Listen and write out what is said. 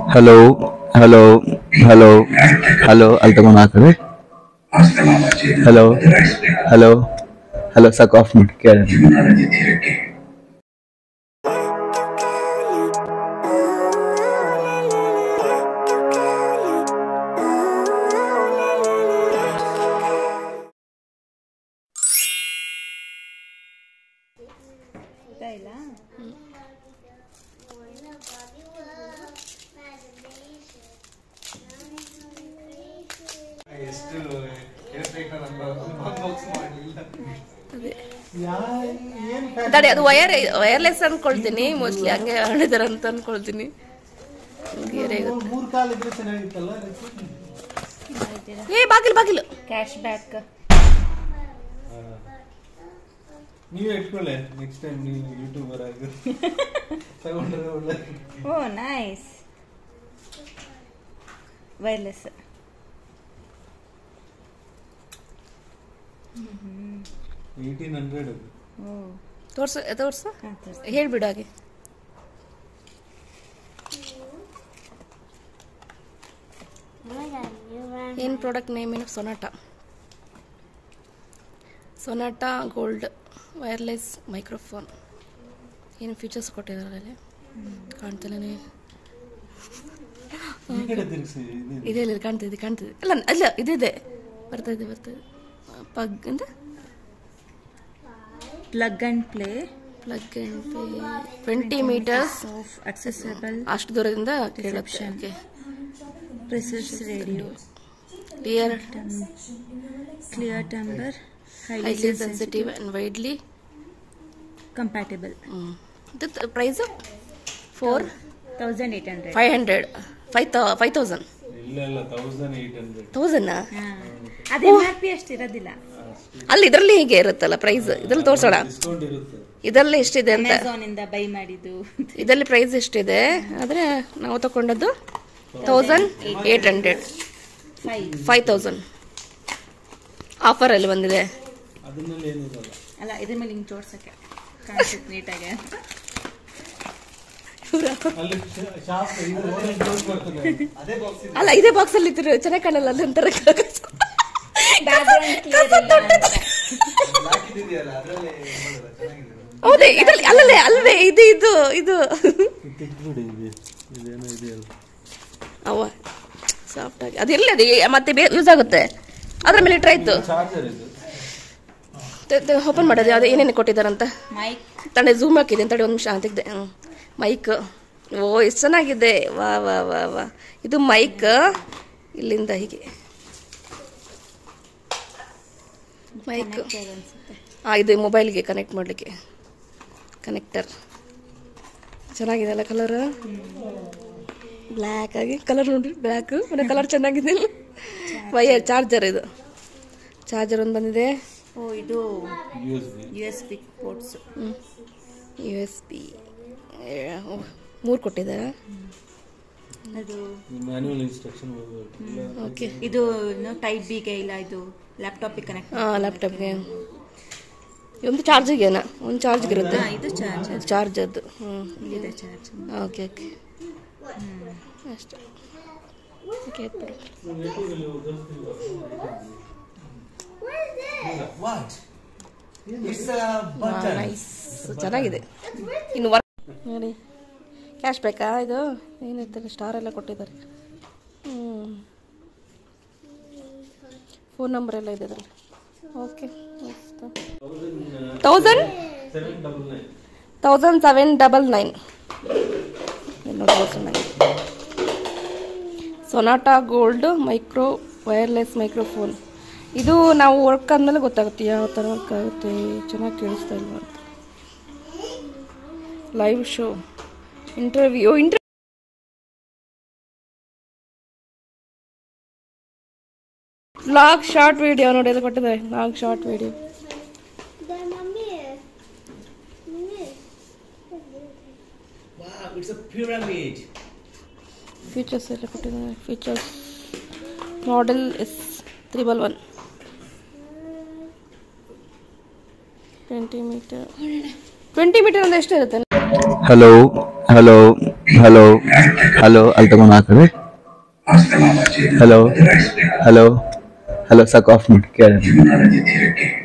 Hello hello hello hello ಅಲ್ಲಿ ತಗೊಂಡು ಹಾಕಿದ್ರೆ हेलो हेलो हेलो ಸಾಕು ಆಫ್ ಮಾಡಿ ಕೇಳಿ ತಡಿ ಅದು ವೈರ್ಲೆಸ್ ಅನ್ಕೊಳ್ತೀನಿ ಮೋಸ್ಟ್ಲಿ ಹಂಗೆ ಹೇಳಿದಾರೆ ಅಂತ ಅನ್ಕೊಳ್ತೀನಿ. ಏ ಬಾಗಿಲು ಬಾಗಿಲು ಕ್ಯಾಶ್ ಬ್ಯಾಕ್ ನೀವೇ ಇಟ್ಕೊಳ್ಳಿ ನೆಕ್ಸ್ಟ್ ಟೈಮ್ ನೀವು ಯೂಟ್ಯೂಬರ್ ಆಗಿ ತಗೊಂಡ್ರೆ ಒಳ್ಳೆ. ಓ ನೈಸ್ ವೈರ್ಲೆಸ್ 1800 ತೋರ್ಸು ಹೇಳ್ಬಿಡು ಹಾಗೆ. ಏನು ಪ್ರಾಡಕ್ಟ್ ನೇಮ್ ಏನು? Sonata gold wireless microphone. ಏನು ಫೀಚರ್ಸ್ ಕೊಟ್ಟಿದ್ದಾರೆ ಕಾಣ್ತಿಲ್ಲ. ಇದೆ ಇಲ್ಲ ಕಾಣ್ತಿದೆ ಅಲ್ಲ ಅಲ್ಲ ಇದೆ ಬರ್ತಾಯಿದೆ ಪಗ್ ಅಂತ plug and play 20 meters accessible ಅಷ್ಟು ದೂರದಿಂದ ಕೇಳುತ್ತೆ. Presses radio clear timbre highly sensitive and widely compatible. The price 4800 5000 ಇಲ್ಲ 1800 1000 ಅದೇ MRP ಅಷ್ಟು ಇರೋದಿಲ್ಲ ಅಲ್ಲಿ. ಇದರಲ್ಲಿ ಹೀಗೆ ಇರುತ್ತಲ್ಲ ಪ್ರೈಸ್, ಇದ್ರಲ್ಲಿ ತೋರ್ಸೋಣ ಡಿಸ್ಕೌಂಟ್ ಇರುತ್ತೆ. ಇದರಲ್ಲಿ ಎಷ್ಟಿದೆ ಅಂತ. ಅಮೆಜಾನ್ ಇಂದ ಬೈ ಮಾಡಿದ್ದು ಇದರಲ್ಲಿ ಪ್ರೈಸ್ ಎಷ್ಟಿದೆ ಆದರೆ ನಾವು ತಗೊಂಡದ್ದು 1800 5000 ಆಫರ್ ಅಲ್ಲಿ ಬಂದಿದೆ. ಅದನ್ನಲ್ಲಿ ಏನು ಇರಲ್ಲ ಅಲ್ಲ ಇದ್ರ ಮೇಲೆ ಹಿಂಗೆ ತೋರ್ಸಕ್ಕೆ ಕಾಣಿಸುತ್ತೆ ನೀಟಾಗಿ. ಅಲ್ಲಿ ಶಾಪ್ ಇದು ಓನರ್ ಕ್ಲೋಸ್ ಮಾಡ್ತಾರೆ. ಅದೇ ಬಾಕ್ಸ್ ಇದೆ ಅಲ್ಲ ಇದೇ ಬಾಕ್ಸ್ ಅಲ್ಲಿ ಇತ್ತು ಚೆನ್ನಾಗಿ ಕಾಣಲ್ಲ ಅದಂತಾರೆ. ಬ್ಯಾಕ್ಗ್ರೌಂಡ್ ಕ್ಲಿಯರ್ ಇಲ್ಲ ಅಂತ ಹಾಕಿದಿದೆಯಲ್ಲ ಅದರಲ್ಲಿ ಚೆನ್ನಾಗಿದೆ. ಹೌದೇ ಇದರಲ್ಲಿ ಅಲ್ಲೇ ಇದು ತೆಗ್ದ್ಬಿಡಿ ಇದೇನೋ ಇದೆಯಲ್ಲ ಅವ ಸಾಫ್ಟ್ ಆಗಿ ಅದಿರಲಿ, ಅದು ಮತ್ತೆ ಯೂಸ್ ಆಗುತ್ತೆ. ಅದ್ರ ಮೇಲೆ ಇಟ್ಟರೆ ಆಯ್ತು. ಚಾರ್ಜರ್ ಇದು ಓಪನ್ ಮಾಡೋದು ಅದು ಏನೇನು ಕೊಟ್ಟಿದ್ದಾರಂತ. ಮೈಕ್ ತಡೆ ಝೂಮ್ ಹಾಕಿದೆ ತಡೆ ಒಂದು ನಿಮಿಷ ಅಂತಿದ್ದೆ. ಮೈಕ್ ಓ ಎಷ್ಟು ಚೆನ್ನಾಗಿದೆ. ವಾ ವಾ ವಾ ವಾ ಇದು ಮೈಕ್ ಇಲ್ಲಿಂದ ಹೀಗೆ ಮೈಕ್. ಇದು ಮೊಬೈಲ್ಗೆ ಕನೆಕ್ಟ್ ಮಾಡಲಿಕ್ಕೆ ಕನೆಕ್ಟರ್. ಚೆನ್ನಾಗಿದೆ ಅಲ್ಲ ಕಲರ್, ಬ್ಲ್ಯಾಕ್ ಆಗಿ ಕಲರ್ ನೋಡಿ ಬ್ಲ್ಯಾಕ್ ಮತ್ತೆ ಕಲರ್ ಚೆನ್ನಾಗಿದೆ. ವೈರ್ ಚಾರ್ಜರ್, ಇದು ಚಾರ್ಜರ್ ಒಂದು ಬಂದಿದೆ. ಓ ಇದು USB ಪೋರ್ಟ್ಸ್ USB 3 ಕೊಟ್ಟಿದ್ದಾರೆ. ಅದು ಮ್ಯಾನ್ಯುವಲ್ ಇನ್ಸ್ಟ್ರಕ್ಷನ್ ಓಕೆ. ಇದು ಟೈಪ್ ಬಿಗೆ ಇಲ್ಲ, ಇದು ಲ್ಯಾಪ್ಟಾಪಿಗೆ ಕನೆಕ್ಟ್. ಲ್ಯಾಪ್ಟಾಪ್ಗೆ ಒಂದು ಚಾರ್ಜಿಗೆನಾ ಒಂದು ಚಾರ್ಜ್ಗೆ ಇರುತ್ತೆ. ಇದು ಚಾರ್ಜರ್ದು ಇದೆ ಚಾರ್ಜ್. ಓಕೆ ಅಷ್ಟೇ. ಓಕೆ ನೈಸ್ ಚೆನ್ನಾಗಿದೆ. ಇನ್ನು ನೋಡಿ ಕ್ಯಾಶ್ ಬೇಕಾ? ಇದು ಏನಿರ್ತದೆ ಸ್ಟಾರ್ ಎಲ್ಲ ಕೊಟ್ಟಿದ್ದಾರೆ. ಫೋನ್ ನಂಬರ್ ಎಲ್ಲ ಇದೆ ಅದರಲ್ಲಿ. Okay 1799 Sonata gold micro wireless microphone. ಇದು ನಾವು ವರ್ಕ್ ಆದಮೇಲೆ ಗೊತ್ತಾಗುತ್ತೆ ಯಾವ ಥರ ವರ್ಕ್ ಆಗುತ್ತೆ. ಚೆನ್ನಾಗಿ ಕೇಳಿಸ್ತಾ ಇಲ್ವ ಅಂತ. Live show interview log short video ನೋಡಿ ಅದು ಕೊಟ್ಟಿದ್ದಾರೆ. ಲಾಗ್ ಶಾರ್ಟ್ ವಿಡಿಯೋ ಫೀಚರ್ಸ್ ಎಲ್ಲ ಕೊಟ್ಟಿದ್ದಾರೆ. ಫೀಚರ್ಸ್ ಮಾಡೆಲ್ S311 20 ಮೀಟರ್ ಅಂದ್ರೆ ಎಷ್ಟು ಇರುತ್ತೆ? हेलो हेलो ಹಲೋ ಹಲೋ ಅಲ್ಲಿ ತಗೊಂಡು ಆ ಕಡೆ ಹಲೋ ಹಲೋ ಹಲೋ ಸಾಕು ಆಫ್ ಮಾಡಿ ಕೇಳ